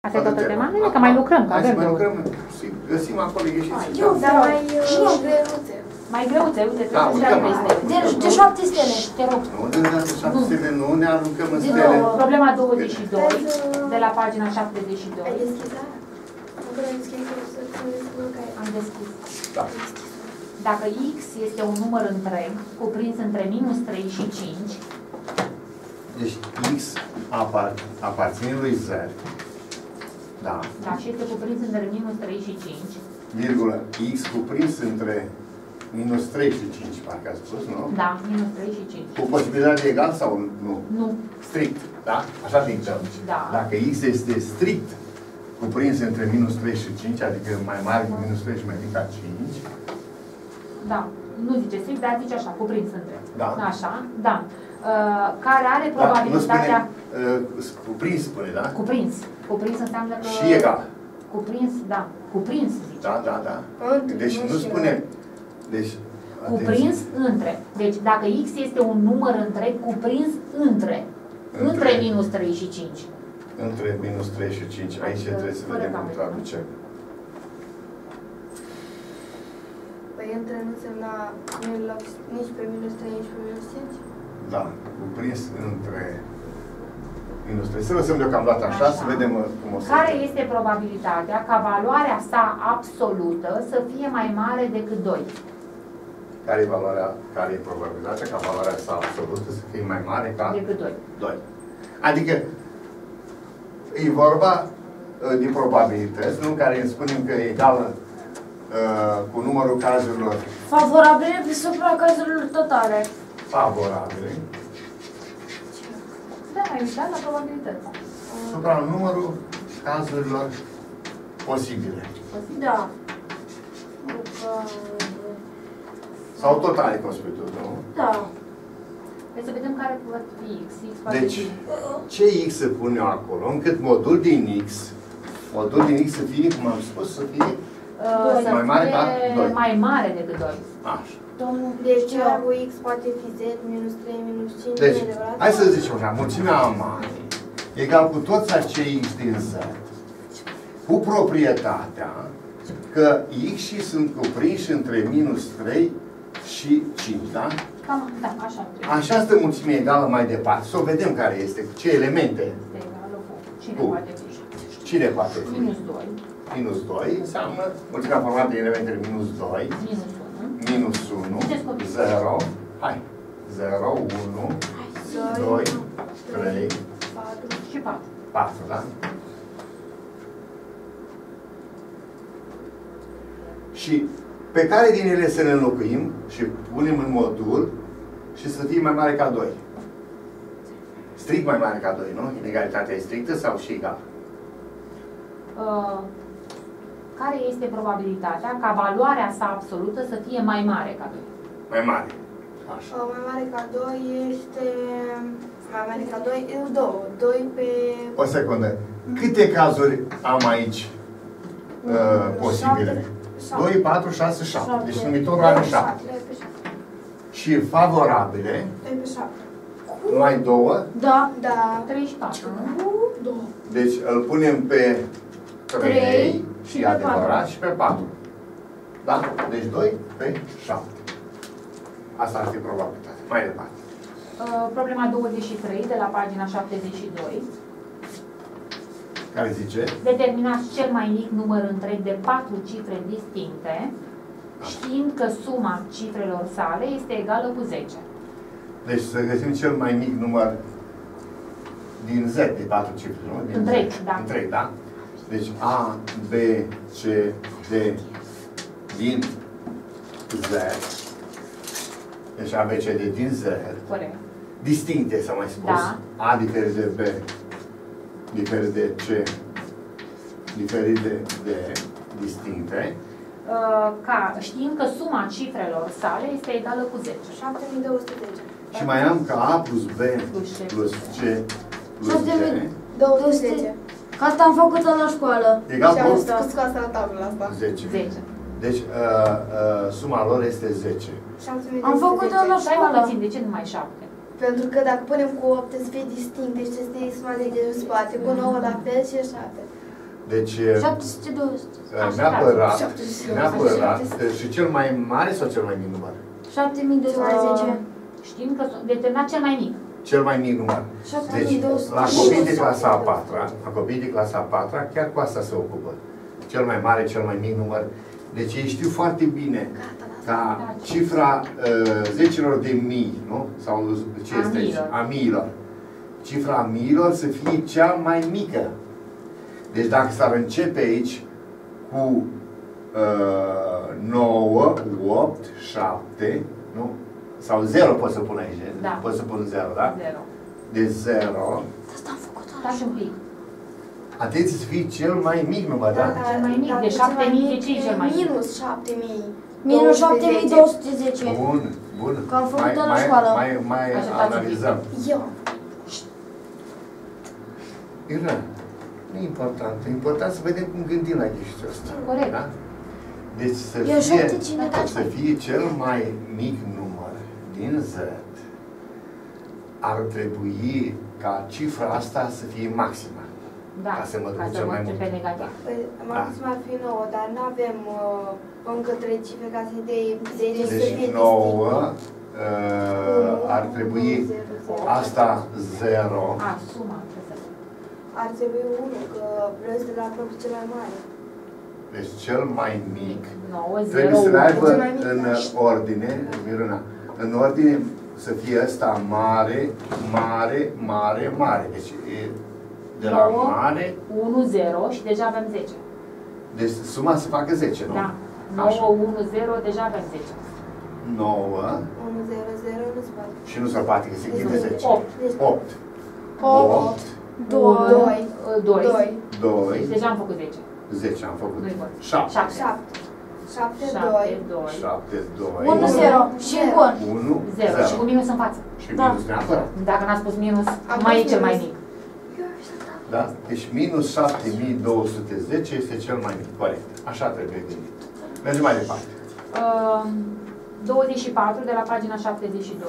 Asta e toată tema? Că mai lucrăm, că avem mai lucrăm, găsim acolo ieșiți. Dar mai greuțe. Mai greuțe, uite, Da, trebuie să De 7 stele, te rog. Nu, de data 7 stele, nu ne aruncăm în stele. Problema 22, de la pagina 72. Ai deschis, da? Am deschis. Da. Dacă x este un număr întreg, cuprins între minus 3 și 5, Deci x aparține lui Z. Da. da, și este cuprins între minus 3 și 5, Virgulă, x cuprins între minus 3 și 5, parcă ați spus, nu? da, minus 3 și 5. Cu posibilitate egal sau nu? Nu. Strict, da? Așa dictăm. Da. Dacă x este strict cuprins între minus 3 și 5, adică mai mare cu minus 3 și mai mic ca 5, Da, nu zice strict, dar zice așa, cuprins între. Da. Așa, da. Care are probabilitatea... Cuprins spune, da? Cuprins. Cuprins înseamnă că... Și egal. Cuprins, da. Cuprins, zice. Da, da, da. Deci nu spune... Deci, Cuprins între. Deci dacă x este un număr întreg, cuprins între minus 3 și 5. Între minus 3 și 5. Aici trebuie să vedem cum traducem. Păi între nu însemna nici pe minus 3, nici pe minus 5? Da, cuprins între minus 3. Să lăsăm deocamdată așa, să vedem cum o să... Care este probabilitatea ca valoarea sa absolută să fie mai mare decât 2? Care e probabilitatea ca valoarea sa absolută să fie mai mare ca... Decât 2. 2. Adică e vorba din probabilități, nu? Care îmi spunem că e egală cu numărul cazurilor Favorabile pe supra cazurilor totale. favorabile Da, mai uitat la probabilități. supra numărul cazurilor posibile. Da. Sau totale, cum spui tu, nu? Da. Deci să vedem care pot fi x. X poate Deci, fi... ce x se pune acolo, încât modul din x să fie, cum am spus, să fie să mai mare ca fie 2. mai mare decât 2. Așa. Deci cu x poate fi z, minus 3, minus 5, Deci, adevărat? hai să zicem așa, mulțimea a mare egal cu toți acei x din z, cu proprietatea că x sunt cuprinși între minus 3 și 5, da? Cam, da, așa. Așa stă mulțimea egală mai departe. Să o vedem care este, cu ce elemente. Este egală cu cine Cu. poate fi? Cine poate fi? Minus 2. Minus 2 înseamnă mulțimea formată din elementele minus 2, Minus 1. minus 1, 0, hai, 0, 1, 2, 3, 4 și 4. 4, da? Și pe care din ele să ne înlocuim și punem în modul și să fie mai mare ca 2. Strict mai mare ca 2, nu? Inegalitatea e strictă sau și egal? Care este probabilitatea ca valoarea sa absolută să fie mai mare ca 2? Mai mare. Așa. Mai mare ca 2 este... Mai mare ca 2, 2. 2 pe... O secundă. Câte cazuri am aici posibile? 2, 4, 6, 7. Deci numitorul are 7. Și favorabile, 2 pe 7. numai 2. Da. Da. 3 și 4. 2. Deci îl punem pe 3 și pe adevărat 4. și pe 4. Da? Deci 2 pe 7. Asta ar fi probabilitatea. Mai departe. Problema 23 de la pagina 72. Care zice? Determinați cel mai mic număr întreg de 4 cifre distincte, știind că suma cifrelor sale este egală cu 10. Deci să găsim cel mai mic număr din Z, de 4 cifre, nu? Din Întreg, Z. da. Întreg, da? Deci A, B, C, D din Z. Deci A, B, C, D din Z. Corect. Distincte, s-a mai spus. Da. A diferit de B, diferit de C, diferit de D, distincte. Știind că suma cifrelor sale este egală cu 10. 7210. Și mai am ca A plus B plus C plus D 210. Că asta am făcut-o la școală. egal Și am cu scos asta la tabla asta. 10. 10. Deci suma lor este 10. Am făcut-o la Stai mă școală. puțin, de ce numai 7? Pentru că dacă punem cu 8 să fie distinct, deci să fie suma de în spate, cu 9 la fel și 7. Deci, 720. neapărat, și cel mai mare sau cel mai mic număr? 7210. Știm că sunt determinat cel mai mic. Cel mai mic număr. Deci, la copiii de clasa a 4-a, chiar cu asta se ocupă. Cel mai mare, cel mai mic număr. Deci ei știu foarte bine ca cifra zecelor de mii, nu? Sau ce este aici? A miilor. Cifra a miilor să fie cea mai mică. Deci dacă s-ar începe aici cu 9, 8, 7, nu? Sau 0 pot să pun aici. Da. Pot să pun 0, da? 0. De 0. Asta am făcut. Stați un pic. Atenție să fie cel mai mic număr, da? Cel mai mic, de 7000, de ce e cel mai mic? Minus 7000. Minus 7210. Bun, bun. Că am făcut-o la școală. Mai Așteptați un pic. analizăm. Eu. Irina, nu e important. E important să vedem cum gândim la chestia asta. Corect. Da? Deci să fie cel mai mic număr din Z, ar trebui ca cifra asta să fie maximă. Da, ca să mă duc ca să cel mă mai duc mult. pe negativ. Păi, maxim ar fi 9, dar nu avem încă 3 cifre ca să dea 10 să fie Deci 9 ar trebui asta 0. A, suma trebuie să... Ar trebui 1, că vreau să la proprii cel mai mare. Deci cel mai mic 9, 0, trebuie să le aibă Cel mai mic, în da. ordine, Miruna, în ordine să fie ăsta mare, mare, mare, mare. Deci e de la 9, mare, 1, 0 și deja avem 10. deci suma se facă 10, nu? Da. Așa. 9, 1, 0, deja avem 10. 9 1, 0, 0, nu se poate. și nu se poate că se închide 10. 8. 8. 8, 2. 2. 2, 2. Deja am făcut 10. 10 am făcut. Nu-i bun. 7. 7. 7, 7, 7, 2, 2. 7, 2. 1, 0. Și bun. 1, 0. Și cu 0. minus în față. Și Da. minus neapărat. Dacă n-ați spus minus, Am mai e pus cel mai minus. mic. Da? Deci minus 7210 este cel mai mic. Corect. Așa trebuie gândit. Mergem mai departe. 24 de la pagina 72.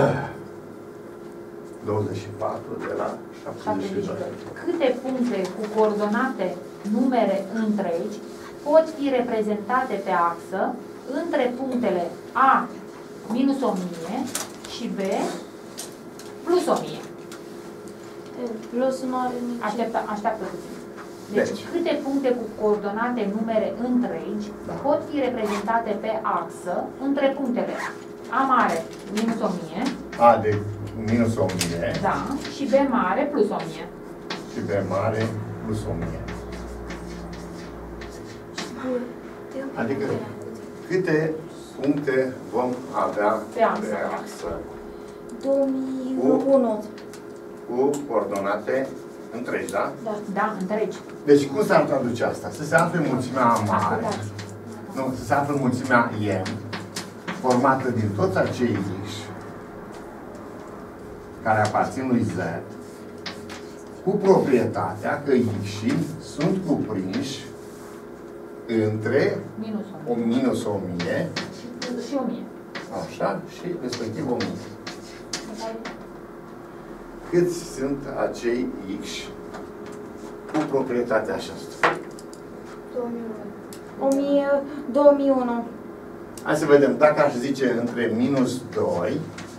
24 de la 72. Câte puncte cu coordonate numere întregi pot fi reprezentate pe axă între punctele A minus 1000 și B plus 1000? Plus nu are nici. Așteaptă puțin. Deci, Deci. câte puncte cu coordonate numere întregi Da. pot fi reprezentate pe axă între punctele A mare minus 1000, A de minus 1000 da, și B mare plus 1000. și B mare plus 1000. Adică câte puncte vom avea Pe axă. axă 2001. cu coordonate întregi, da? Da, întregi. Deci cum s-ar traduce asta? Să se afle mulțimea A mare, Ascultați. nu, să se afle mulțimea M, formată din toți acei X, care aparțin lui Z, cu proprietatea că X sunt cuprinși între Minus o 1000. minus 1000, Și 1000. așa, și respectiv 1000. Câți sunt acei X cu proprietatea aceasta? 2001. 2001. Hai să vedem, dacă aș zice între minus 2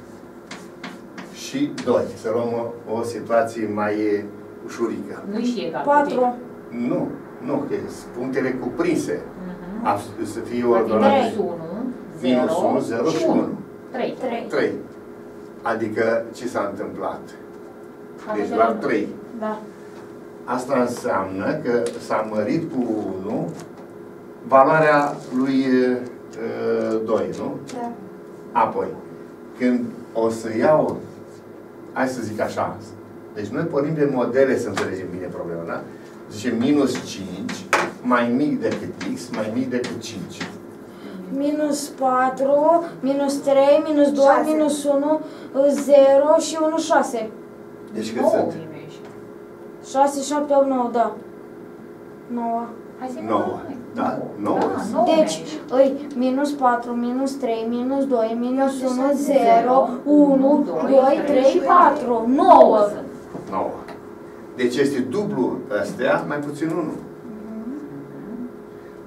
și 2, să luăm o situație mai ușurică. Nu și egal. 4. Nu, nu, că sunt punctele cuprinse. Să fie Minus ordonate. 1, Minus 0, 1, 0 și 1. 3. 3. Adică ce s-a întâmplat? Deci doar 3. Da. Asta înseamnă că s-a mărit cu 1 valoarea lui 2, nu? Da. Apoi, când o să iau, hai să zic așa, deci noi pornim de modele să înțelegem bine problema, da? Zice minus 5 mai mic decât X, mai mic decât 5. Minus 4, minus 3, minus 2, 6. minus 1, 0 și 1, 6. Deci cât 9 sunt? 6, 7, 8, 9, da. 9. Hai să 9. Da? 9. Da, 9 Deci, îi minus 4, minus 3, minus 2, minus 1, 0, 1, 2, 3, 4, 9. 9. Deci este dublu astea, mai puțin 1.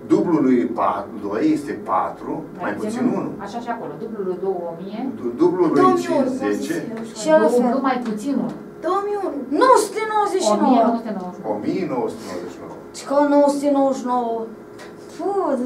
Dublul lui 2 este 4, mai puțin 1. Așa și acolo. Dublul lui 2000. Dublul lui 50. Și el fel. Dublu mai puțin 1. 2001. 999. 1999. 1999. Și că 999. Fud.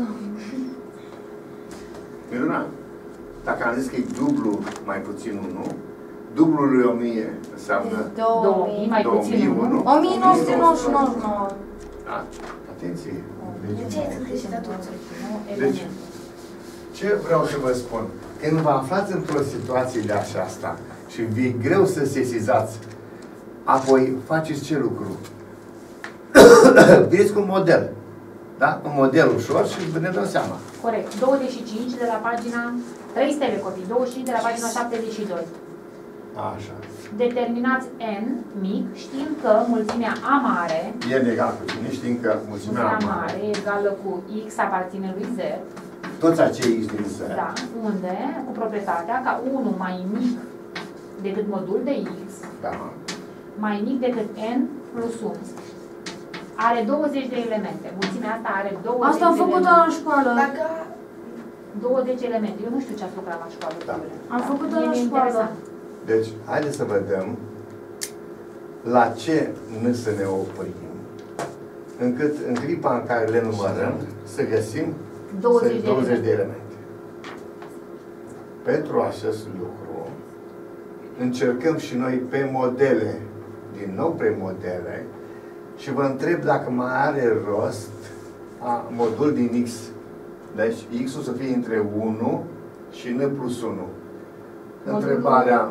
Minunat. Dacă am zis că e dublu mai puțin 1, dublul lui 1000 înseamnă 2000 mai puțin 1. 1999. Da? Atenție. De ce ai greșit atunci? Deci, ce vreau să vă spun? Când vă aflați într-o situație de aceasta și vi e greu să sesizați, apoi faceți ce lucru? Vedeți cu un model. Da? Un model ușor și ne dăm seama. Corect. 25 de la pagina 300 copii. 25 de la pagina 72. Așa. Determinați n mic, știind că mulțimea A mare, E egal cu cine? Știm că mulțimea mare, e egală cu x aparține lui z, toți acei x din Z, da, unde, cu proprietatea ca 1 mai mic decât modul de x, da, mai mic decât n plus 1. Are 20 de elemente. Mulțimea asta are 20 Asta am de făcut elemente. la școală. Dacă 20 elemente. Eu nu știu ce ați lucrat la școală. Da. Am făcut-o E la școală. interesant. Deci, haideți să vedem la ce nu să ne oprim, încât în clipa în care le numărăm, să găsim 20 de elemente. Pentru acest lucru, încercăm și noi pe modele, din nou pe modele, și vă întreb dacă mai are rost modul din X. Deci, X-ul să fie între 1 și N plus 1. Întrebarea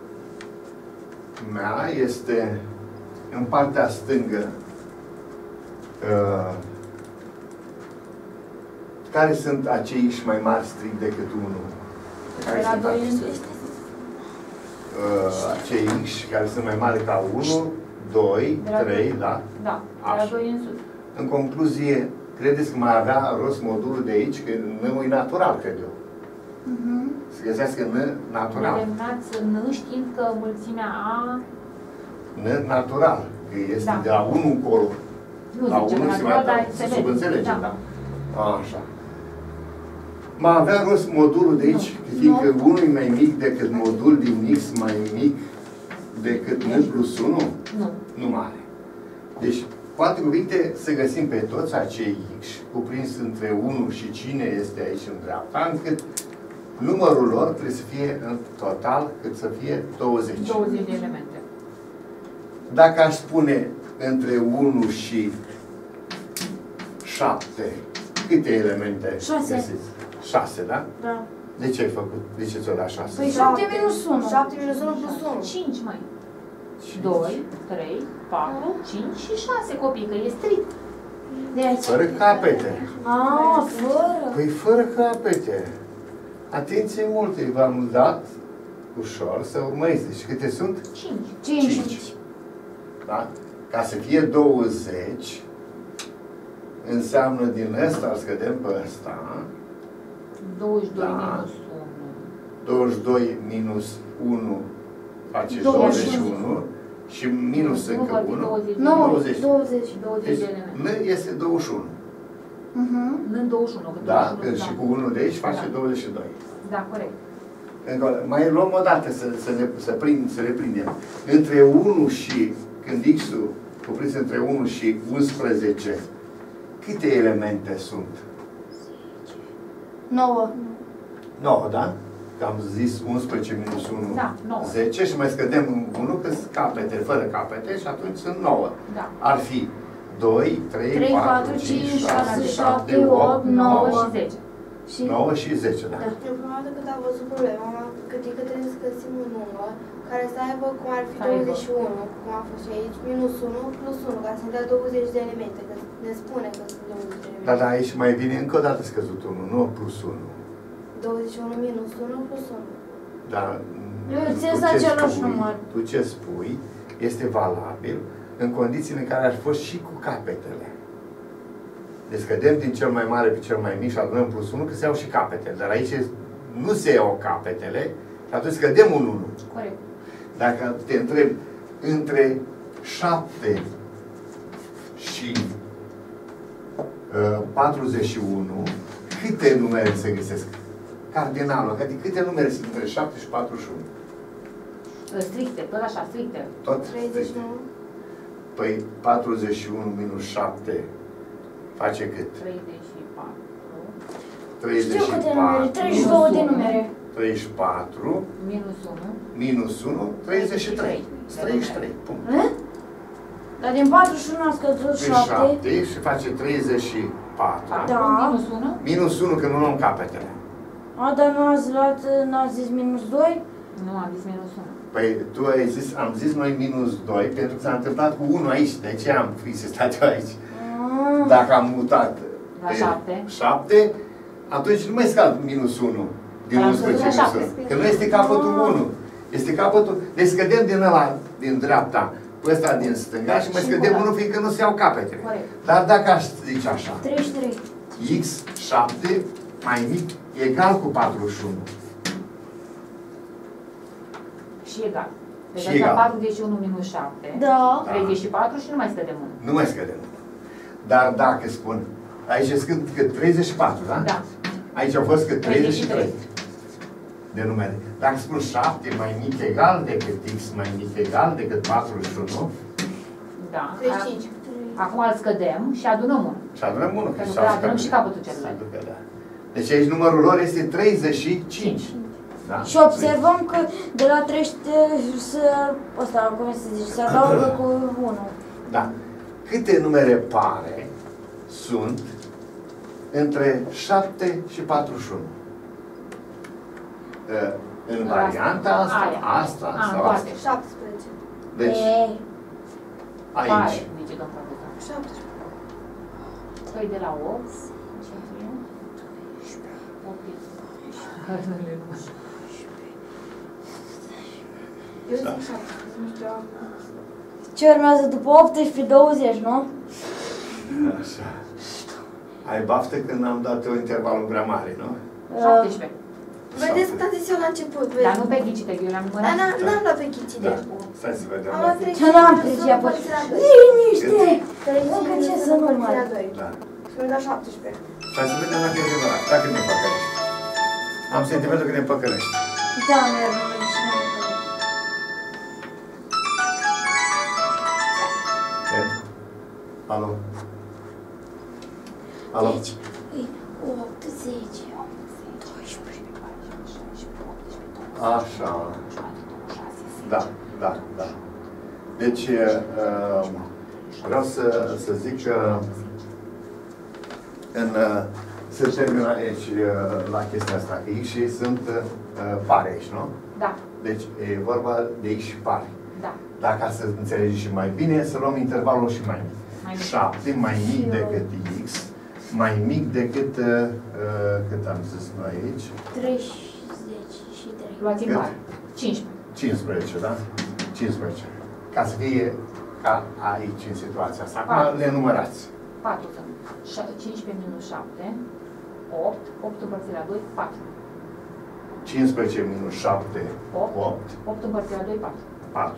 mea este în partea stângă. Care sunt acei X mai mari strict decât 1? Care Era sunt 2 în acei? sus. Acei X care sunt mai mari ca 1, 2, 3, da? Da, era Așa. 2 în sus. În concluzie, credeți că mai avea rost modulul de aici? Că nu e natural, cred eu. Să găsească N natural. Determinați n știind că mulțimea A N natural. Că este Da. de la 1 încolo. nu La zice 1 se natural, mai dar dă. se Se vede. subînțelege, Da. da. Așa. Mai avea rost modulul de aici, fiindcă 1 e mai mic decât modul din X mai mic decât N plus 1? Nu. Nu mai are. Deci, cu alte cuvinte, să găsim pe toți acei X cuprins între 1 și cine este aici în dreapta, încât numărul lor trebuie să fie în total cât să fie 20. 20 de elemente. Dacă aș spune între 1 și 7, câte elemente 6. găsiți? 6, da? Da. De ce ai făcut? De ce ți-o dat 6? Păi 7 minus 1. 7 minus 1 plus 1. 5 mai. 2, 3, 4, 5 și 6 copii, că e strict. Deci. Fără capete. Fără. Păi fără capete. Atenție multe, v-am dat ușor să urmăriți. Deci câte sunt? 5. 5. Da? Ca să fie 20, înseamnă din ăsta, îl scădem pe ăsta, 22 Da. minus 22 minus 1 face 21. 21 și 1. minus Nu încă vor fi 1. 20. 9. 20. 20. 20 Deci de elemente. N este 21. Nu 21, că Da? 21, Când și cu 1 de aici face Da. 22. Da, corect. Mai luăm o dată să le prindem. Între 1 și, când X-ul cuprins între 1 și 11, câte elemente sunt? 9. 9, da? Că am zis 11 minus 1, Da, 9. 10 și mai scădem 1 că sunt capete, fără capete și atunci sunt 9. Da. Ar fi 2, 3, 3, 4, 5, 6, 7, 8, 9 9, și 10. Și 9 și 10, da? Da. Eu prima dată când am văzut problema, m-am gândit că trebuie să găsim un număr care să aibă cum ar fi Să aibă. 21, cum a fost și aici, minus 1 plus 1, care să-mi dea 20 de elemente, că ne spune că sunt 20 de elemente. Dar aici mai vine încă o dată scăzut 1, nu plus 1. 21 minus 1 plus 1. Dar Eu tu țin ce același spui- număr. Tu ce spui este valabil în condițiile în care ar fi fost și cu capetele. Deci scădem din cel mai mare pe cel mai mic și adunăm plus 1, că se iau și capetele. Dar aici nu se iau capetele și atunci scădem un 1. Corect. Dacă te întreb între 7 și 41, câte numere se găsesc? Cardinalul, adică câte numere sunt între 7 și 41? Stricte, tot așa, stricte. Tot? 31. Păi 41 minus 7 face cât? 34. Știu câte numere, 32 de numere. 34 Minus 1. minus 1, 33. 33, punct. Dar din 41 a scăzut 7. 7 și face 34. Da. Minus 1. Minus 1 că nu luăm capetele. A, dar n-ați zis minus 2? Nu, am zis minus 1. Păi tu ai zis, am zis noi minus 2 pentru că s-a întâmplat cu 1 aici, de ce am insistat eu aici? Dacă am mutat La 7. 7, atunci nu mai scad minus 1 din Dar am 11 scăzut la minus 1. 7. Că nu este capătul 1. Este capătul, deci scădem din ăla, din dreapta, pe ăsta din stânga și mai Și scădem ăla. 1 fiindcă nu se iau capetele. Corect. Dar dacă aș zice așa, 33. x7 mai mic egal cu 41. Și egal. Deci Și așa egal. 41 minus 7. Da. 34 și nu mai scădem 1. Nu mai scădem. Dar dacă spun, aici sunt cât 34, da? Da. Aici au fost cât 33 de numere. Dacă spun 7 mai mic egal decât x mai mic egal decât 41, Da. 35. Acum îl scădem și adunăm 1. și adunăm 1. Pentru că adunăm și capătul celălalt. Da. Deci aici numărul lor este 35. Da? Și observăm că de la 30 ăsta, cum se zice, se adaugă cu 1. Da. Câte numere pare sunt între 7 și 41? În varianta asta, Aia. asta sau toate. asta. 17. Deci, Pare, aici. zice domnul profesor. 17. Păi de la 8. Eu Da. zic 7. Nu știu. Ce urmează după 18, 20, nu? Așa. Ai baftă când am dat eu intervalul prea mare, nu? 17. Vedeți cât am zis eu la început, vezi? Dar nu pe ghicite, că eu le-am Dar numărat. n-am luat pe ghicide. Da. Stai să vedem. Am luat 3. Ce n-am pricea, bă. Liniște! Încă ce să nu mai. Da. Și mi-am dat 17. Stai să vedem dacă e adevărat. Dacă ne păcărești. Am sentimentul că ne păcărești. Da, mi-ar rămâne și mai mult. Alo? Alo? Deci, 8, 10, 12. Așa. Da, da, da. Deci, vreau să zic că se termină aici la chestia asta. X și sunt pare aici, nu? Da, Deci e vorba de X și pare. da. Dacă să înțelegi și mai bine, să luăm intervalul și mai mic. Mai mic. 7 mai mic decât X, mai mic decât, cât am zis noi aici? 30 și 3. Luați în Cât? par. 15. 15, da? 15. Ca să fie ca aici, în situația asta. Acum Patru. le numărați. 4 sunt. 15 minus 7. 8. 8 împărțit la 2, 4. 15 minus 7, 8. 8, 8 împărțit la 2, 4. 4.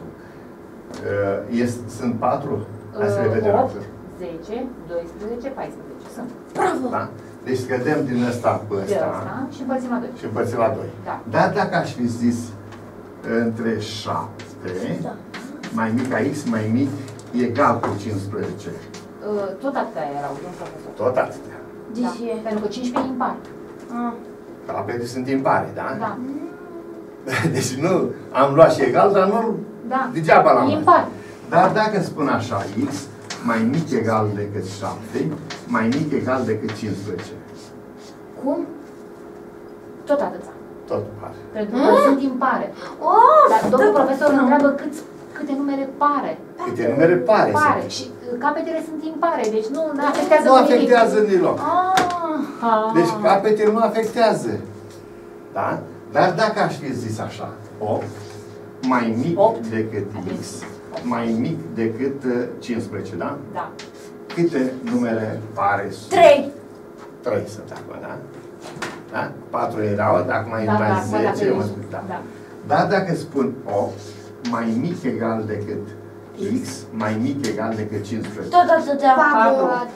Sunt 4? Hai să le vedem. 8, 10, 12, 14. Sunt. Bravo! Da? Deci scădem din ăsta pe De ăsta asta și împărțim la 2. și împărțim la 2. Da. Dar dacă aș fi zis între 7, Da. mai mic ca X, mai mic, egal cu 15. Tot atâtea erau, domnul profesor. Tot atâtea. De Da. ce? Pentru că 15 e impar. Ah. Capete sunt impare, da? Da. Deci nu, am luat și egal, dar nu, Da. degeaba l-am E luat. impar. Dar dacă spun așa, X mai mic egal decât 7, mai mic egal decât 15. Cum? Tot atâția. Tot pare. Pentru că sunt impare. Oh, Dar domnul profesor îl întreabă câte numere pare. Câte numere pare Pare. sunt. Și capetele sunt impare, deci nu afectează Nu cu nimic. afectează deloc. Ah. Deci capetele nu afectează. Da? Dar dacă aș fi zis așa, 8 mai mic 8 decât X, mai mic decât 15, da? Da. Câte numere pare sunt? 3. 3 sunt acum, da? Da? 4 erau, dacă mai Da, intra da, 10, da, mă da. spun, da. Da. Dar dacă spun 8 mai mic egal decât X, mai mic egal decât 15. Tot atâtea. 4.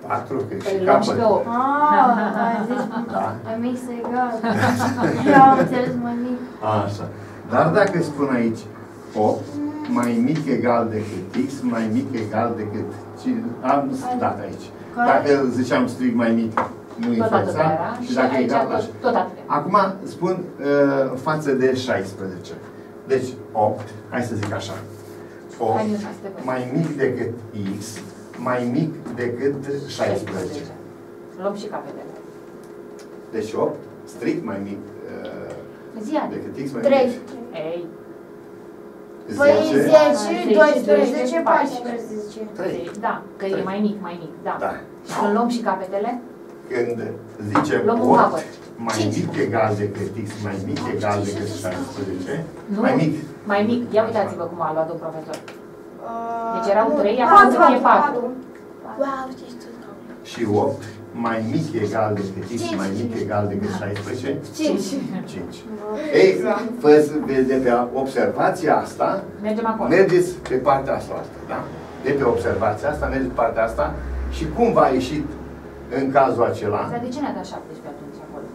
4, că Păi și luăm și pe capăt. 8. Ai zis Da. mai mic sau egal. Eu am înțeles mai mic. Așa. Dar dacă spun aici 8 mai mic egal decât x, mai mic egal decât... Am dat aici. Dacă ziceam strict mai mic, nu Tot influența. atât era. Și dacă aici egal, așa. tot atât. Acum spun în față de 16. Deci 8, hai să zic așa. 8 Hai, Ioana, să te văd. mai mic decât x, mai mic decât 16. Luăm și capetele. Deci 8, strict mai mic Zi, Adi. decât x, mai 3. mic. Ei, Păi 10, 10, 12, 14. 3. da, că e mai mic, da. Da. Și când luăm și capetele, Când zicem Luăm un 8 capăt. mai mic egal decât x, mai mic egal decât 16, nu, mai mic. Mai mic. Ia uitați-vă cum a luat domn profesor. Deci erau nu, 3, acum să fie 4. Wow, ce știu. Și 8 mai mic egal decât x, mai mic egal decât 16, 5. 5. Ei, de pe observația asta, Mergem acolo. mergeți pe partea asta, da? De pe observația asta, mergeți pe partea asta și cum v-a ieșit în cazul acela? Dar de ce ne-a dat 17 atunci acolo?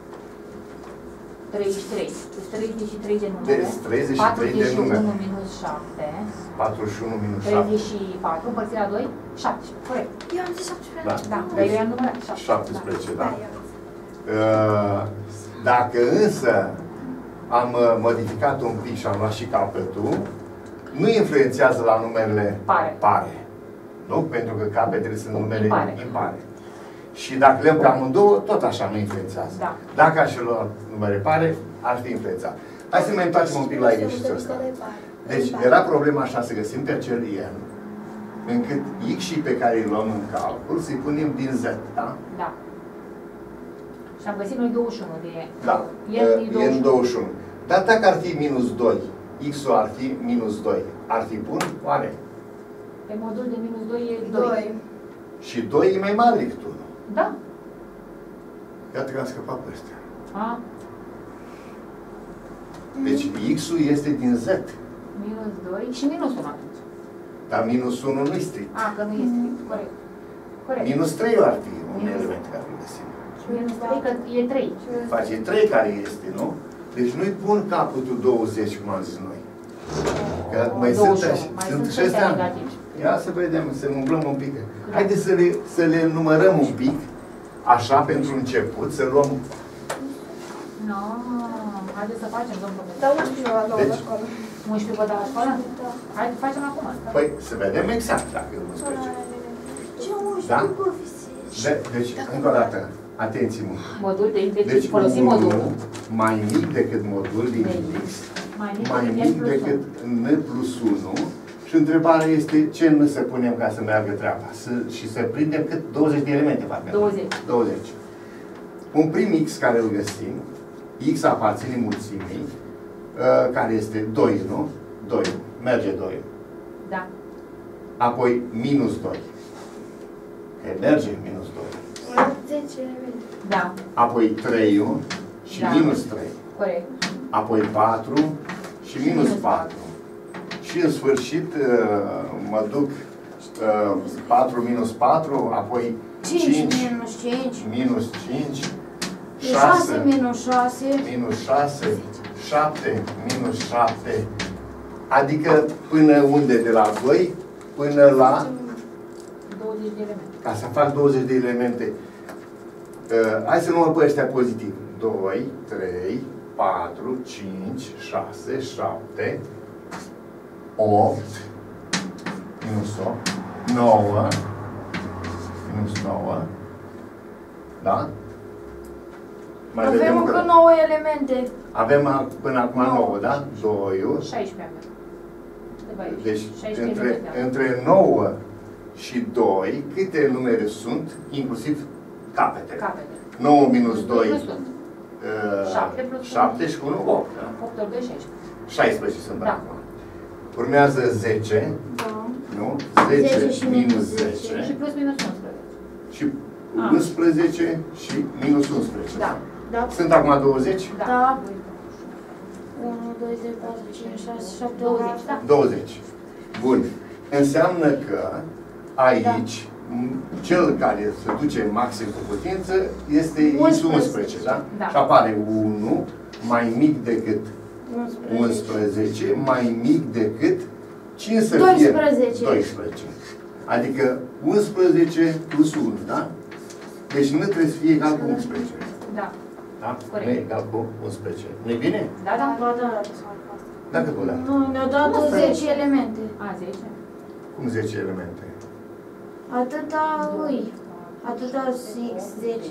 33. Deci 33 de numere. Deci 33 de numere. 41 minus 7. 41 minus 7. 34 împărțit la 2, 17. Corect. Eu am zis 17. Da. Da, dar eu i-am numărat 17. 17, da? eu am zis. Dacă însă am modificat un pic și am luat și capătul, nu influențează la numerele pare. Nu? Pentru că capetele sunt numere impare. Și dacă le-am pe amândouă, tot așa nu influențează. Da. Dacă aș lua numere pare, ar fi influențat. Hai să mai întoarcem un pic la exercițiul ăsta. Deci era problema așa să găsim pe acel n, încât x și pe care îl luăm în calcul să-i punem din z, da? Da. Și am găsit noi 21 de Da, e n 21. Dar dacă ar fi minus 2, x-ul ar fi minus 2, ar fi bun? Oare? Pe modul de minus 2 e 2. 2. Și 2 e mai mare decât 1. Da. Iată că am scăpat pe ăstea. A, Deci x-ul este din z. minus 2 și minus 1 atunci. Dar minus 1 nu-i strict. A, că nu e strict. Corect. Corect. Minus 3 ar fi un element care îl găsim. Minus 3, că e 3. Face 3 care este, nu? Deci nu-i pun capătul 20, cum am zis noi. Că mai sunt 21. așa, Mai sunt sunt și ăstea astea. negativi. Ia să vedem, să umblăm un pic. Haideți să le numărăm un pic, așa, pentru început, să luăm... No, haideți să facem, domnul profesor. Dar 11 la două la Deci- școală. 11 vă dau la școală? Da. Hai, facem acum asta. Păi, să vedem exact dacă îl 11. Ce 11, Da? profesor? Deci, încă o dată, atenție-mă. Modul de deci Deci, folosim 1 modulul. mai mic decât modul din x, mai mic decât n plus 1. Și întrebarea este ce n să punem ca să meargă treaba. Și să prindem cât? 20 de elemente, parcă. 20. 20. Un prim x care îl găsim, x aparține mulțimii, care este 2, nu? 2. Merge 2. Da. Apoi minus 2. Că merge minus 2. 10 elemente. Da. Apoi 3 și Da. minus 3. Corect. Apoi 4 și minus 4. Și în sfârșit mă duc 4 minus 4, apoi 5 5 minus 5. minus 5, 6 6 minus 6. minus 6, 7 minus 7. Adică până unde? De la 2 până la... 20 de elemente. Ca să fac 20 de elemente. Hai să număr pe ăștia pozitiv. 2, 3, 4, 5, 6, 7, 8, minus 8, 9, minus 9, da? Mai Avem vedem încă că 9 elemente. avem până acum 9, da? 2, 16 avem. deci 16 între 9 și 2, câte numere sunt, inclusiv capetele? capete. 9 minus 2, Plus sunt. 7 plus 7 și 1, 8. Da? 8 ori 2, 16. 16 sunt Da. acum. Urmează 10, Da. nu? 10 10 și minus minus 10 Și plus minus 11. și 11 și minus 11. Da. Da. Sunt acum 20? Da. 1, 2, 3, 4, 5, 6, 7, 8, 20, da. 20. Bun. Înseamnă că aici cel care se duce maxim cu putință este X11, da? Da. Și apare 1 mai mic decât 11, mai mic decât 5 să fie 12. Adică 11 plus 1, da? Deci nu trebuie să fie egal cu 11. Da. Da? Corect. Nu e egal cu 11. Nu-i bine? Da, da. Dacă tu le-am. Nu, ne-au dat 10 elemente. A, 10. Cum 10 elemente? Atâta îi. Atâta X, 10.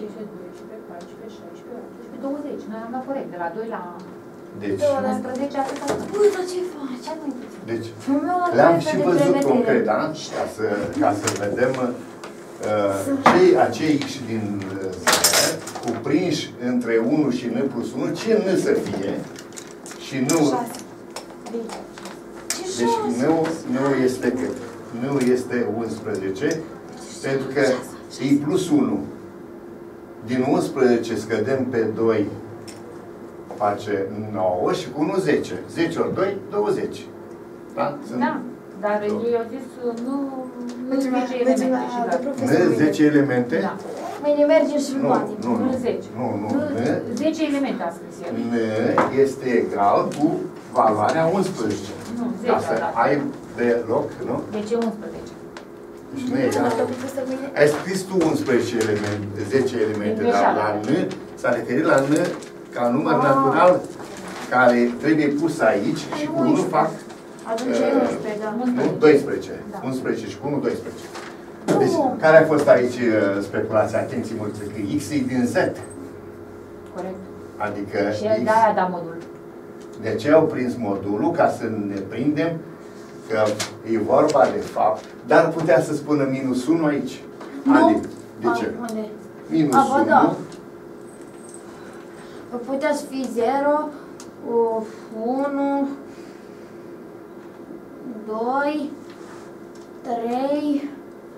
20. Noi am dat corect. De la 2 la Deci, 11, atâta. Uite ce faci. Ce mai puțin? deci le-am și văzut concret, da? Ca să vedem acei X din Z cuprinși între 1 și N plus 1, ce N să fie și nu... Deci nu este cât? Nu este 11, pentru că e plus 1. Din 11 scădem pe 2, face 9 și cu 1 10. 10 ori 2, 20. Da? Da, dar eu zis nu 10 elemente și Nu 10 elemente? Da. Mâine mergem și batem. Nu 10. Nu. 10 elemente a scris el. N este egal cu valoarea 11. Nu, 10. Ca să ai de loc, nu? Deci e 11. Deci nu e egal. Ai scris tu 11 elemente, 10 elemente, dar la N s-a referit la N ca număr natural care trebuie pus aici și cu 1 fac Atunci e 11, da. nu? 12. 11 și cu 1, 12. Deci, care a fost aici speculația? Atenție mulți, că X e din Z. Corect. Adică Și de-aia da modul. De ce au prins modulul? Ca să ne prindem că e vorba de fapt, dar putea să spună minus 1 aici. Nu. Adică, de ce? Minus 1. Da. Putea să fie 0, 1, 2, 3,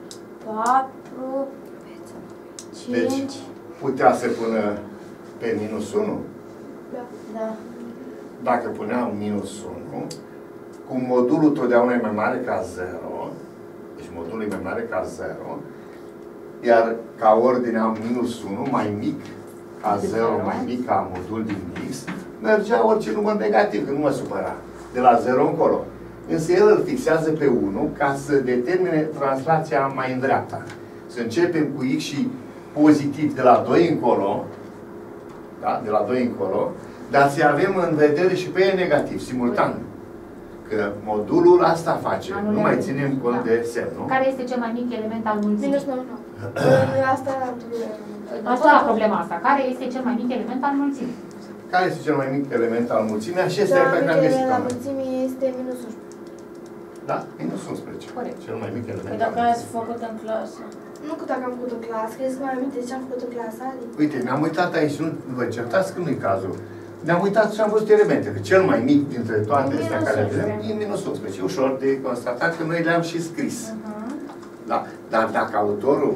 4, 5. Deci, putea să pună pe minus 1? Da. Dacă puneam minus 1, cu modulul totdeauna e mai mare ca 0, deci modulul e mai mare ca 0, iar ca ordine am minus 1 mai mic ca 0, mai mic ca modul din X, mergea orice număr negativ, că nu mă supăra, de la 0 încolo. Însă el îl fixează pe 1 ca să determine translația mai în dreapta. Să începem cu X și pozitiv de la 2 încolo, da? De la 2 încolo, dar să avem în vedere și pe negativ, simultan. Că modulul asta face, nu mai ținem cont de semn, nu? Care este cel mai mic element al mulțimii? Minus 9. Asta era Asta la problema asta. Care este cel mai mic element al mulțimii? Care este cel mai mic element al mulțimii? Acesta e pe care am găsit. La mulțimii este minus 11. Da? Minus 11. Corect. Cel mai mic element. Păi dacă ați făcut în clasă. Nu că dacă am făcut în clasă, crezi că mai aminte ce am făcut în clasă? Uite, mi-am uitat aici, nu vă certați că nu-i cazul. Ne-am uitat și am văzut elemente, că cel mai mic dintre toate astea care le vedem e minus 11. E ușor de constatat că noi le-am și scris. Da? Dar dacă autorul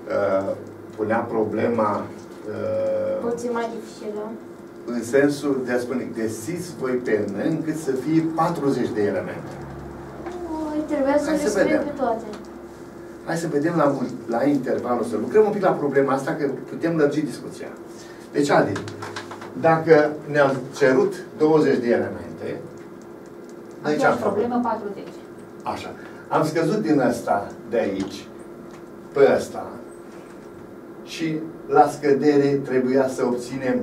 punea problema Puțin mai dificilă. în sensul de a spune, găsiți voi pe N încât să fie 40 de elemente. Trebuia să le scriu pe toate. Hai să vedem la intervalul, să lucrăm un pic la problema asta, că putem lărgi discuția. Deci, Adi, dacă ne-am cerut 20 de elemente, aici am făcut. Problemă 40. Așa. Am scăzut din ăsta de aici pe ăsta și la scădere trebuia să obținem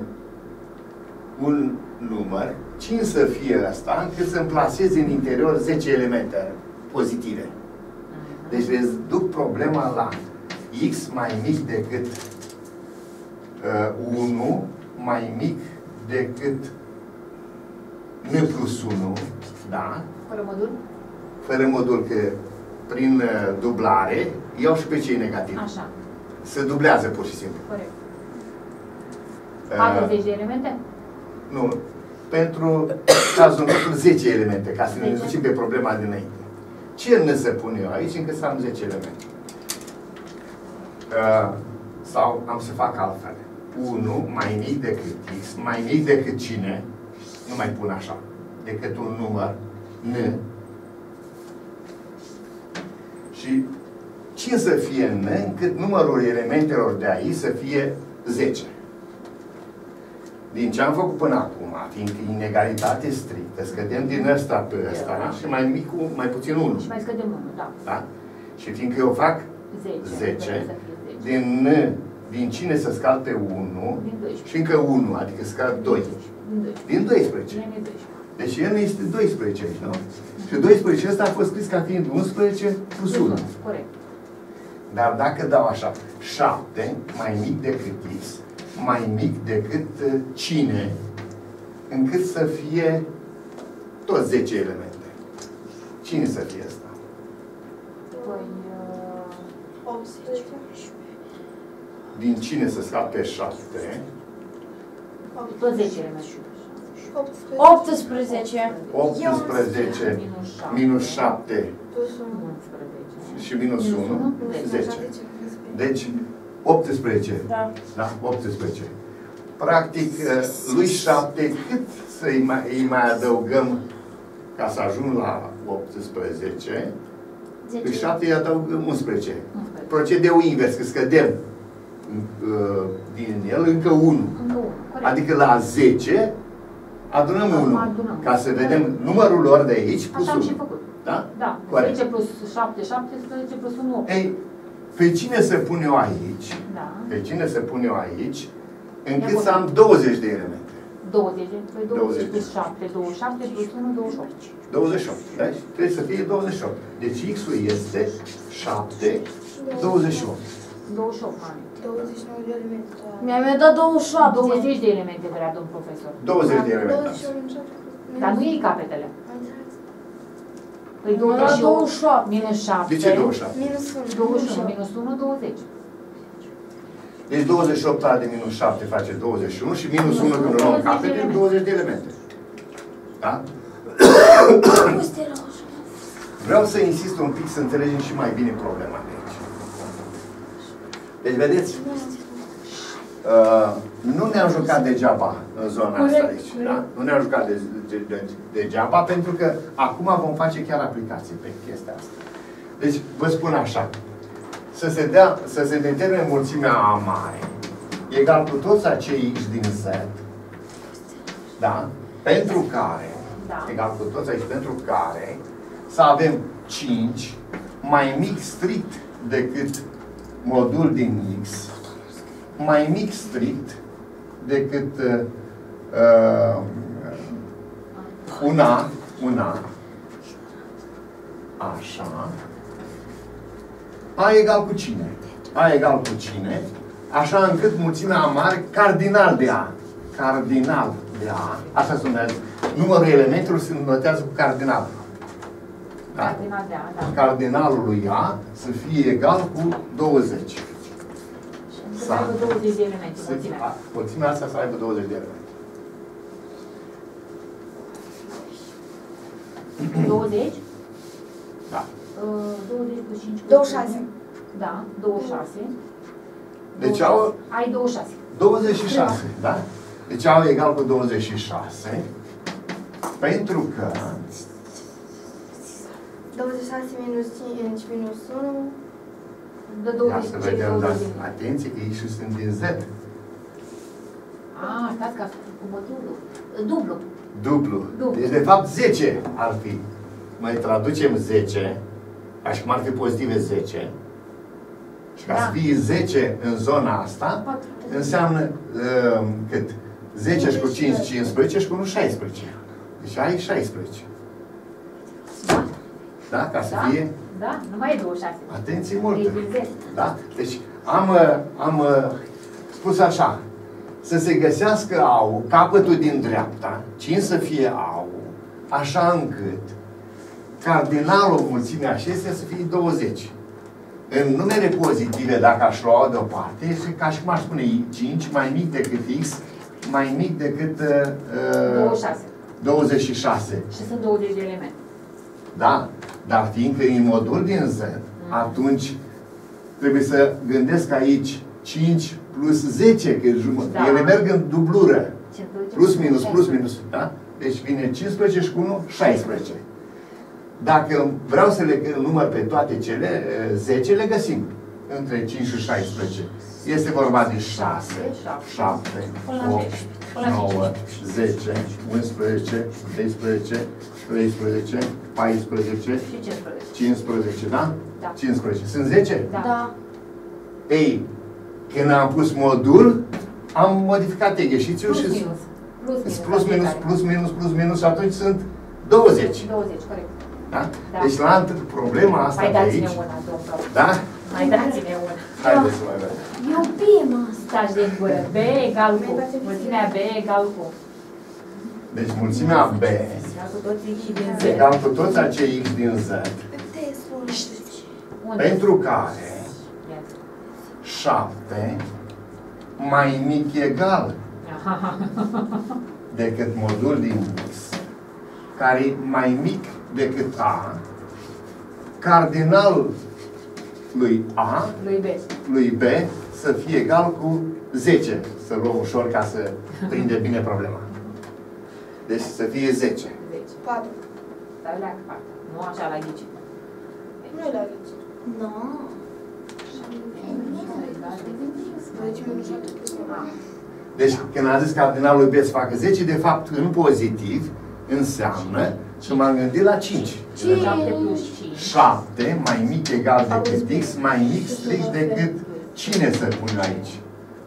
un număr, 5 să fie ăsta, încât să-mi plaseze în interior 10 elemente pozitive. Deci reduc problema la X mai mic decât 1 mai mic decât N plus 1, da? Fără modul? Fără modul, că prin dublare iau și pe cei negativi. Așa. Se dublează pur și simplu. Corect. 40 de elemente? Nu. Pentru cazul nostru 10 elemente, ca să ne ducem pe problema dinainte. Ce ne se pune eu aici încât să am 10 elemente? Sau am să fac altfel. 1 mai mic decât X, mai mic decât cine? Nu mai pun așa. Decât un număr N. Și 5 să fie n, încât numărul elementelor de aici să fie 10. Din ce am făcut până acum, fiindcă inegalitate strictă, scădem din ăsta pe ăsta și mai puțin 1. Și mai scădem 1, da. Da? Și fiindcă eu fac 10, din cine să scad pe 1 și încă 1, adică scad 2. Din 12. Deci el este 12 aici, nu? Și 12 ăsta a fost scris ca fiind 11 plus 1. Corect. Dar dacă dau așa, 7 mai mic decât x, mai mic decât cine, încât să fie tot 10 elemente. Cine să fie asta? Păi... 18. Din cine să scap pe 7? Tot 10 elemente. 18. 18 minus 7 și minus 1, 10. Deci, 18. Da. Da, 18. Practic, lui 7, cât să-i mai adăugăm ca să ajung la 18? Lui 7 îi adăugăm 11. Procedeul invers, că scădem din el încă 1. Adică la 10 adunăm 1. Ca să vedem numărul lor de aici plus 1. Așa am și făcut. Da? Da. Corect. 10 plus 7, 17 plus 1, 8. Ei, pe cine să pun eu aici? Da. Pe cine să pun eu aici? Încât să am 20 de elemente. 20. Păi 20 plus 7, 27 plus 1, 28. 28. Deci trebuie să fie 28. Deci x-ul este 7, 28. 28 ani. 29 de elemente. Mi-a dat 27. 20 de elemente vrea domn profesor. 20 de elemente. Dar nu iei capetele. Păi Mi-a dat 28. minus 7. De ce 27? Minus 1. 21 minus 1, 20. Deci 28 de minus 7 face 21 și minus 1 când luăm capete, 20 de elemente. Da? Vreau să insist un pic să înțelegem și mai bine problema de aici. Deci, vedeți? Nu ne-am jucat degeaba în zona asta aici. Da? Nu ne-am jucat degeaba pentru că acum vom face chiar aplicații pe chestia asta. Deci, vă spun așa. Să se determine mulțimea A mare egal cu toți acei x din Z, da? Pentru care, egal cu toți aici, pentru care să avem 5 mai mic strict decât modul din x, mai mic strict decât una, așa, A egal cu cine? A egal cu cine? Așa încât mulțimea A mare, cardinal de A. Cardinal de A. Așa se numează. Numărul elementelor se notează cu cardinal. Da? Cardinal de A, da. Cardinalul lui A să fie egal cu 20. Să aibă 20 de elemente, mulțimea. Mulțimea asta să aibă 20 de elemente. 20? Da. 20 plus 5 plus 26. Da, 26. Deci au... Ai 26. 26, da? Deci au egal cu 26. Pentru că... 26 minus 5 minus 1. De 20. Ia să vedem, dar atenție că ei și sunt din Z. Stați ca cu dublu. Dublu. Deci, de fapt, 10 ar fi. Mai traducem 10, ca și cum ar fi pozitive 10. Și ca să fie 10 în zona asta, înseamnă cât? 10 și cu 5, 15 și cu 1, 16. Deci ai 16. Da? Ca să fie... Da, nu mai e 26. Atenție multă. Da? Deci am spus așa. Să se găsească AU, capătul din dreapta, 5 să fie AU, așa încât cardinalul mulțimii acestea să fie 20. În numere pozitive, dacă aș lua deoparte, este ca și cum aș spune 5 mai mic decât x, mai mic decât 26. Și sunt 20 de elemente. Da? Dar fiindcă e modul din Z, atunci trebuie să gândesc aici 5 plus 10, că ele merg în dublură. Plus minus, plus minus. Da? Deci vine 15 și cu 1, 16. Dacă vreau să le număr pe toate cele 10, le găsim. Între 5 și 16. Este vorba de 6, 7, 8, 9, 10, 11, 12, 13, 14, Și 15. 15, da? Da. 15. Sunt 10? Da. Ei, când am pus modul, am modificat egheșițiul Plus și minus. plus minus și atunci sunt 20. 20, corect. Da? Da. Deci la problema asta Mai de dați-ne aici, una, domnul. da? Mai dați-ne una. Haideți să mai vedem. Iubim asta. Stați de gură. B egal cu. Mulțimea B egal cu. Deci mulțimea B Egal cu toți X din Z. egal cu toți acei X din Z, Unde? pentru care Ia. 7 mai mic egal decât modul din X, care e mai mic decât A, cardinalul lui A, lui B, să fie egal cu 10. Să luăm ușor ca să prinde bine problema. Deci să fie 10. 10. 4. Stai leacă partea. Nu așa la ghicit. Nu e la ghici. Nu. 10 minus 7 plus 1. Deci când a zis cardinalul lui B să facă 10, de fapt în pozitiv înseamnă și m-am gândit la 5. 7 plus 5. 7 mai mic egal decât X, mai mic strict decât cine să pun aici?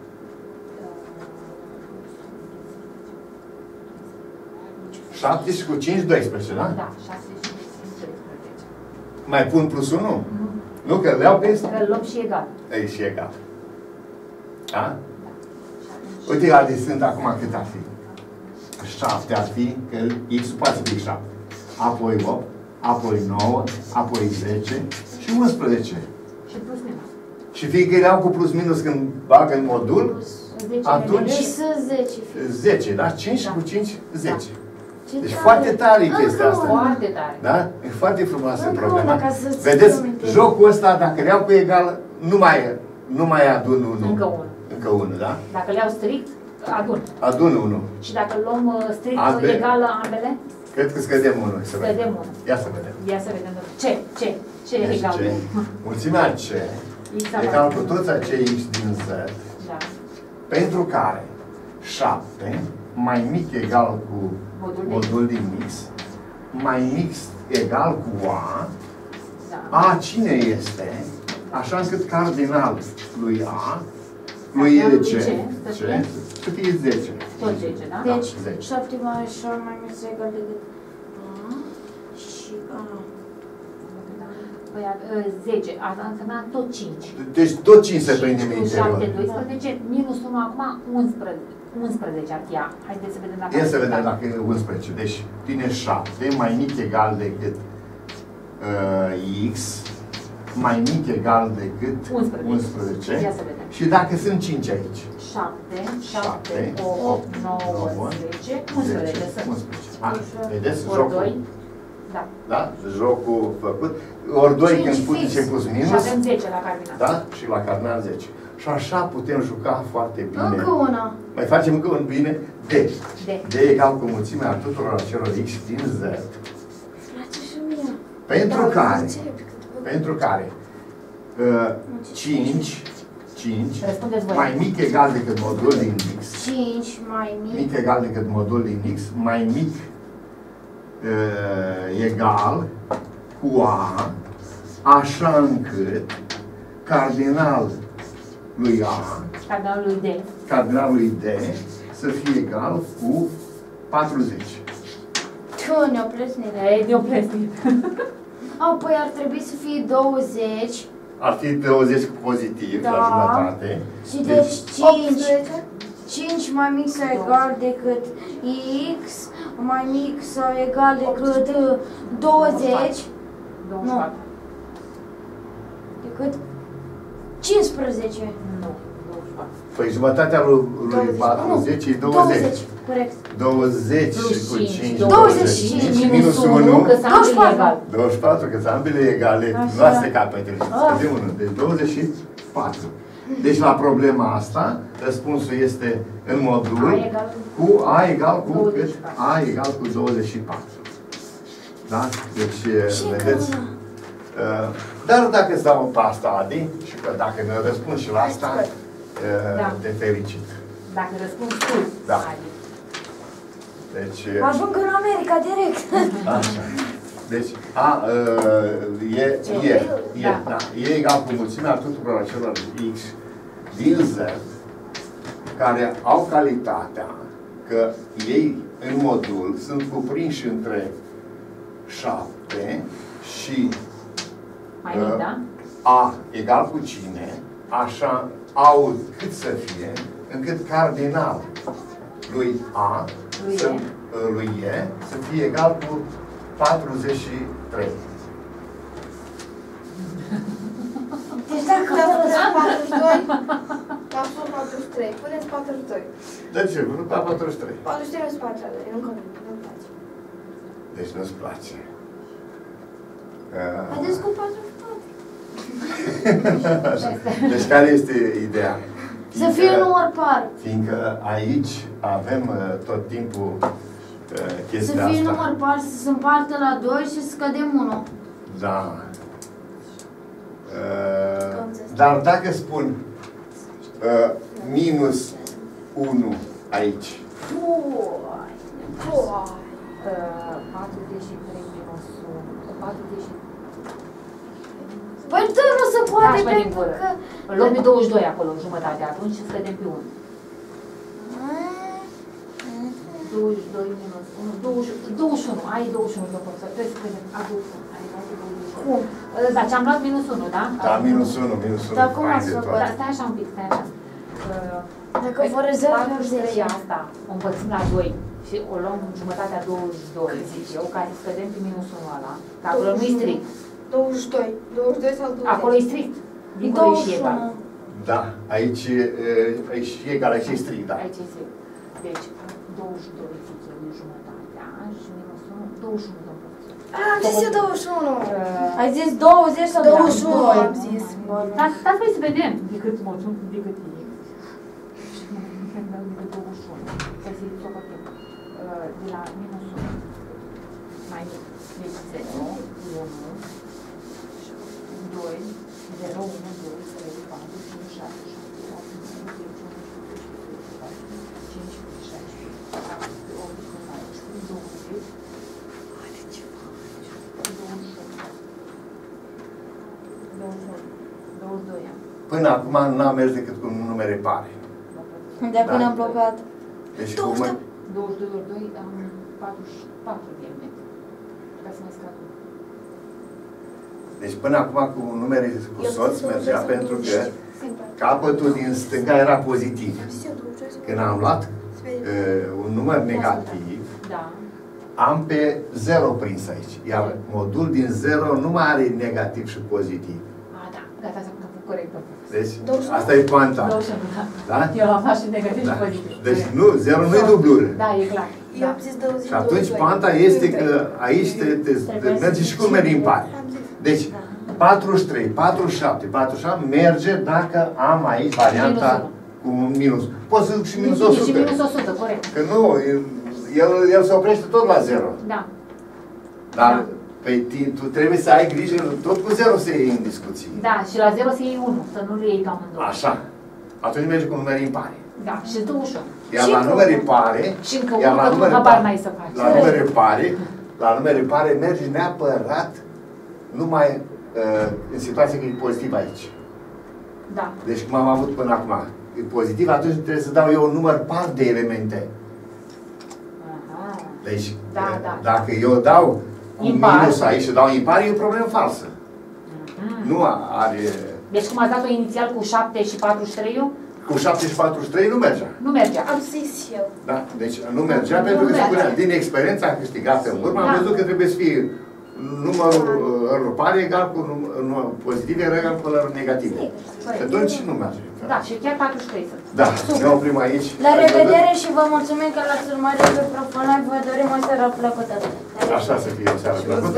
Șapte și cu 5, 12, da? Da, 6 și 5, 12. Mai pun plus 1? Nu, că le iau peste. Că îl luăm și egal. E și egal. Da? Uite, la sunt acum cât ar fi? 7 ar fi, că X-ul poate fi 7. Apoi 8, apoi 9, apoi 10 și 11. Și plus minus. Și fiindcă erau cu plus minus când bagă în modul, 10 atunci Deci sunt 10. 10, da? 5 Da. cu 5, 10. Ce Deci tare. foarte tare e chestia Încă asta. una. Foarte tare. Da? E foarte frumoasă Încă problema. una, ca să-ți Vedeți, țin minte. jocul ăsta, dacă le iau cu egal, nu mai adun 1. Încă unul. Încă 1, da? Dacă le iau strict, adun. Adun 1. Și dacă îl luăm strict Ambele? egală ambele, Cred că scădem 1. scădem 1. Ia să vedem. Ia să vedem. Ce e Deci egal C, cu? mulțimea C, X egal cu avantaj. toți acei X din Z, Da. pentru care 7 mai mic egal cu Modul de modul din X, mai mic egal cu A, Da. A cine este? Așa încât cardinal lui A, lui Cardinalul C, lui C, să fie 10. Tot 10, da? Da. Deci 10. 7 mai ușor mai mult să egal decât A și A. Păi 10, a însemnat tot 5. Deci tot 5 se 5 prinde în cu 7, interior. 12, minus 1 acum 11. 11 ar fi A. Haideți să vedem dacă... Ia să vedem dacă e 11. Deci tine 7 mai mic egal decât X, mai mic egal decât 11. Ia să vedem. Și dacă sunt 5 aici. 7, 7, 7, 8, 9, 10, 11. 11. Vedeți Ori jocul? 2. Da. Da? Jocul făcut. Ori 2 5 când fix. putem plus Și minus. avem 10 la cardinal. Da? Și la cardinal 10. Și așa putem juca foarte bine. Încă una. Mai facem încă un bine. D. D. D egal cu mulțimea tuturor acelor X din Z. Place și mie. Pentru Da, care, de ce? pentru care 5 Răspundeți voi. mai mic egal decât modul din X, 5 mai mic. mic egal decât modul din X, mai mic egal cu A, așa încât cardinal lui A, Cardinalul lui D. cardinalul lui D, să fie egal cu 40. Tu ne-o plăsnit. E neoplesnit. Apoi ar trebui să fie 20. Ar fi 20 cu pozitiv Da. la jumătate. Și deci 5. 18. 5 mai mic sau egal decât X, mai mic sau egal decât 20, 24. decât 15. Nu. 24. Păi jumătatea lui 20. 40 e 20. 20, corect. 20 Plus cu 5, 5, 25 minus 1, 1, că s-a ambele 24. egal. 24, că sunt ambele egale, Așa. luați capetele și scădem unul. Deci 24. Deci la problema asta, răspunsul este în modul A egal cu A egal cu cât? 24. A egal cu 24. Da? Deci, vedeți? Dar dacă îți dau pe asta, Adi, și că dacă ne răspunzi și la asta, te felicit. Dacă răspunzi tu, Da. Adi. Deci, Ajung în America direct. așa. Deci, e egal cu mulțimea tuturor acelor x din z care au calitatea că ei în modul sunt cuprinși între 7 și Mai mic, da? A egal cu cine, așa au cât să fie, încât cardinal lui A, lui E, să fie egal cu 43. Deci dacă Dacă puneți 42, am spus 43. Puneți 42. De ce? Nu pe 43. 43 nu-ți place, nu convine, nu-mi place. Deci nu-ți place. haideți cu 44. Deci care este ideea? Să fie un număr par. Fiindcă aici avem tot timpul chestia Să fie asta. număr par, să se împartă la 2 și să scădem 1. Da. Dar dacă spun minus 1 aici, 43 minus 1. 40. Păi tu nu se Da, poate și pe din pentru gură. că... În loc de 22 acolo, în jumătate, atunci scădem pe 1. 22 minus 1, 21, ai 21 după, trebuie să scădem, a 21, ai 21. Cum? Da, ce-am luat minus 1, da? da, minus 1, minus 1. Dar cum fain ați de făcut? tot. Dar stai așa un pic, stai așa. Dacă vă rezervă 43 asta, o împărțim la 2 și o luăm în jumătatea 22, zic eu, ca să scădem pe minus 1 ăla. Că acolo nu-i strict. 22. 22 sau 20? Acolo e strict. Dincolo e și egal. 21. Da, aici e egal, aici e strict, da. Aici e strict. Deci, 22 zic eu, e jumătatea și minus 1, 21 de împărțim. Am zis eu 21. Ai zis 20 sau 21 22? am zis. Dar stați voi să vedem de cât motul, de cât e. De 21. Să zic, socotim. De la minus 1. Mai mic. Deci 0, 1, 2, 0, 1, 2, 3, 4, 5, 6, 7, 8, 9, 10, 11, 12, 13, 14, 15, 16, 17, 18, 19, 20, 22 ani. Până acum n-am mers decât cu numere pare. De acum ne-am blocat. Deci cum 22 ori 2 am 44 de elemente. Ca să mai scad. Deci până acum cu numere cu Eu soț zic 22 mergea sau pentru că 25. Simplu. capătul din stânga era pozitiv. Am zis eu 22 sau Când am luat un număr negativ, Da. am pe 0 prins aici. Iar modul din 0 nu mai are negativ și pozitiv. Da. Gata, să am făcut corect. Deci 21. asta e poanta. 21, da. Da? Eu am luat și negativ Da. și pozitiv. Deci nu, 0 nu e dublură. Da, e clar. Eu am zis 20. Și atunci poanta este că aici te merge și cu numere impare. Am zis. Deci 43, 47, 47 merge dacă am aici varianta cu un minus. Poți să și minus 100. Și minus 100, corect. Că nu, el se oprește tot la 0. Da. Dar Da. pe tu trebuie să ai grijă, tot cu 0 să iei în discuții. Da, și la 0 să iei 1, să nu le iei cam în două. Așa. Atunci merge cu numere impare. Da, și 21. Iar Și la încă numere unul. pare, Și încă iar unul, la că tu numere habar pare- n-ai să faci. la numere pare merge neapărat numai în situația că e pozitiv aici. Da. Deci cum am avut până acum, e pozitiv, atunci trebuie să dau eu un număr par de elemente. Aha. Deci, Da. dacă eu dau cu Impar. minus aici și dau impar, e o problemă falsă. Nu are... Deci cum ați dat-o inițial cu 7 și 43, Cu 7 și 43 nu mergea. nu mergea. Am zis eu. Da? Deci nu mergea pentru că mergea. spunea, din experiența câștigată în urmă, am Da. văzut că trebuie să fie numărul pare egal cu numărul pozitiv egal cu numărul negativ. Și atunci nu merge. Da, și chiar 43 sunt. Da, ne oprim aici. La revedere și vă mulțumim că l-ați urmărit pe Profonai. Vă dorim o seară plăcută. Așa să fie o seară plăcută.